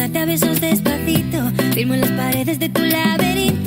besarte a besos despacito. Firmo en las paredes de tu laberinto.